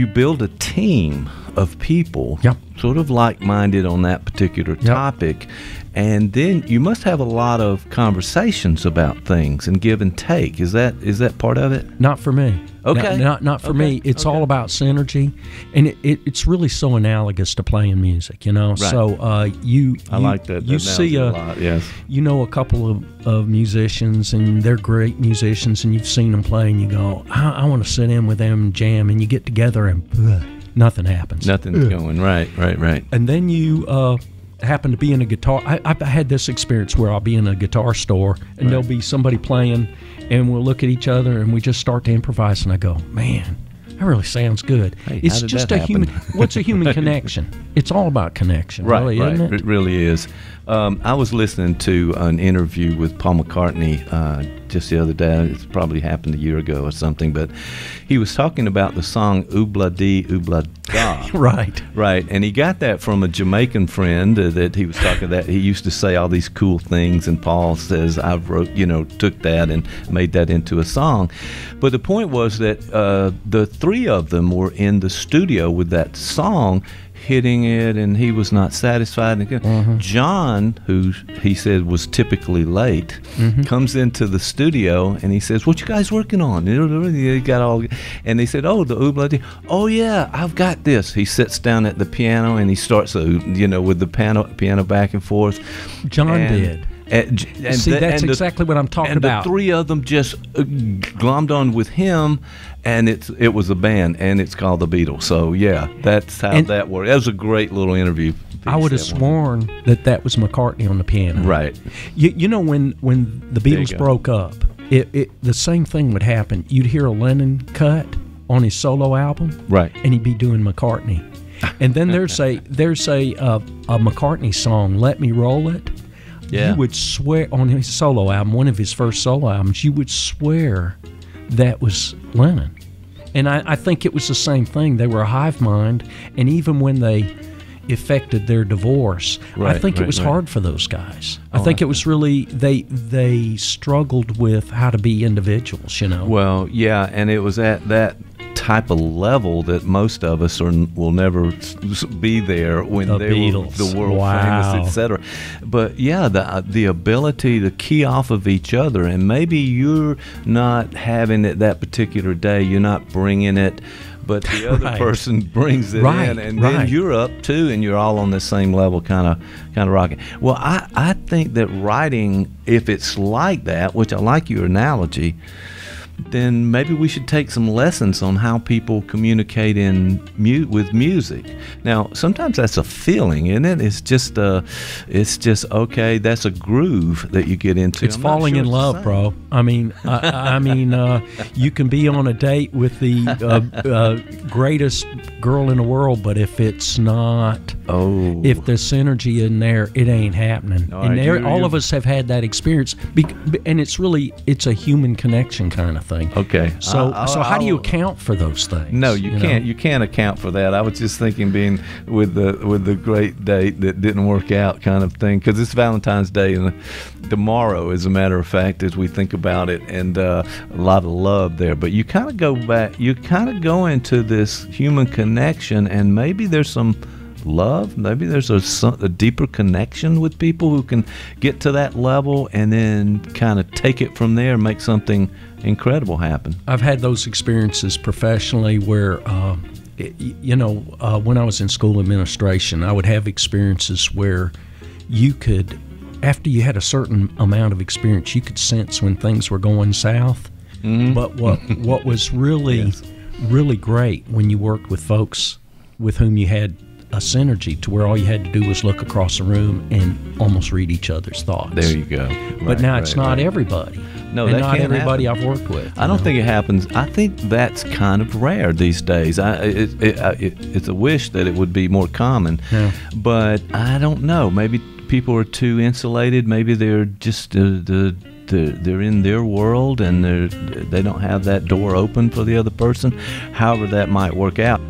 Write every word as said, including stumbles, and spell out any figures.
build a team of people, yep. sort of like-minded on that particular yep. topic, and then you must have a lot of conversations about things and give and take. Is that is that part of it? Not for me. Okay. No, not not for okay. me. It's okay. all about synergy, and it, it, it's really so analogous to playing music, you know. Right. So uh, you, I you, like that. You that see a, a, a lot. Yes. You know a couple of, of musicians, and they're great musicians, and you've seen them play, and you go, I, I want to sit in with them and jam, and you get together, and ugh, nothing happens. Nothing's ugh. going right, right, right. And then you uh, happen to be in a guitar. I, I've had this experience where I'll be in a guitar store, and right. there'll be somebody playing, and we'll look at each other, and we just start to improvise, and I go, man, that really sounds good. Hey, it's just a happen? human. What's a human connection? It's all about connection, right, really, right. isn't it? It really is. Um, I was listening to an interview with Paul McCartney uh, just the other day. It's probably happened a year ago or something, but he was talking about the song "Oobla Dee Oobla Da." Right, right, and he got that from a Jamaican friend uh, that he was talking that he used to say all these cool things, and Paul says I wrote, you know, took that and made that into a song. But the point was that uh, the three of them were in the studio with that song, hitting it, and he was not satisfied. Mm-hmm. John, who he said was typically late, mm-hmm. comes into the studio and he says, "What you guys working on?" He got all, and they said, "Oh, the oobla dee. Oh yeah, I've got this." He sits down at the piano and he starts, a, you know, with the piano piano back and forth. John and, did. And, and See, the, that's and exactly the, what I'm talking and about. The three of them just uh, glommed on with him, and it's it was a band, and it's called the Beatles. So yeah, that's how and that worked. That was a great little interview. I would have sworn one. that that was McCartney on the piano. Right. You, you know, when when the Beatles broke up, it, it it the same thing would happen. You'd hear a Lennon cut on his solo album, right, and he'd be doing McCartney. And then there's a there's a uh, a McCartney song, "Let Me Roll It." Yeah. You would swear on his solo album, one of his first solo albums, you would swear that was Lennon. And I, I think it was the same thing. They were a hive mind, and even when they effected their divorce, right, I think right, it was right. hard for those guys. Oh, I think I it was really they they struggled with how to be individuals, you know. Well, yeah, and it was at that type of level that most of us are will never be there when the they Beatles. were the world wow. famous, et cetera. But yeah, the the ability to key off of each other, and maybe you're not having it that particular day, you're not bringing it, but the other right. person brings it right. in, and right. then you're up too, and you're all on the same level, kind of kind of rocking. Well, I I think that writing, if it's like that, which I like your analogy, then maybe we should take some lessons on how people communicate in mu- with music. Now, sometimes that's a feeling, isn't it? It's just uh, it's just okay. That's a groove that you get into. It's I'm not falling sure in it's love, bro. I mean, I, I mean, uh, you can be on a date with the uh, uh, greatest girl in the world, but if it's not, oh, if the synergy in there, it ain't happening. No, and I there, do, all you- of us have had that experience, Bec- and it's really it's a human connection kind of thing. okay. So, I'll- so how do you I'll- account for those things? No, you, know? can't. You can't account for that. I was just thinking, being with the with the great date that didn't work out, kind of thing. Because it's Valentine's Day, and tomorrow, as a matter of fact, as we think about it, and uh, a lot of love there. But you kind of go back. You kind of go into this human connection, and maybe there's some love. Maybe there's a, some- a deeper connection with people who can get to that level, and then kind of take it from there, and make something incredible happen. I've had those experiences professionally where, uh, it, you know, uh, when I was in school administration, I would have experiences where you could, after you had a certain amount of experience, you could sense when things were going south. Mm-hmm. But what what was really, Yes. really great when you worked with folks with whom you had a synergy to where all you had to do was look across the room and almost read each other's thoughts. There you go. But Right, now it's right, not right. everybody. No, and that not can't everybody happen. I've worked with. I don't you know? think it happens. I think that's kind of rare these days. I, it, it, I- it, it's a wish that it would be more common, Yeah. but I don't know. Maybe people are too insulated. Maybe they're just uh, the they're, they're in their world, and they're they don't have that door open for the other person. However, that might work out.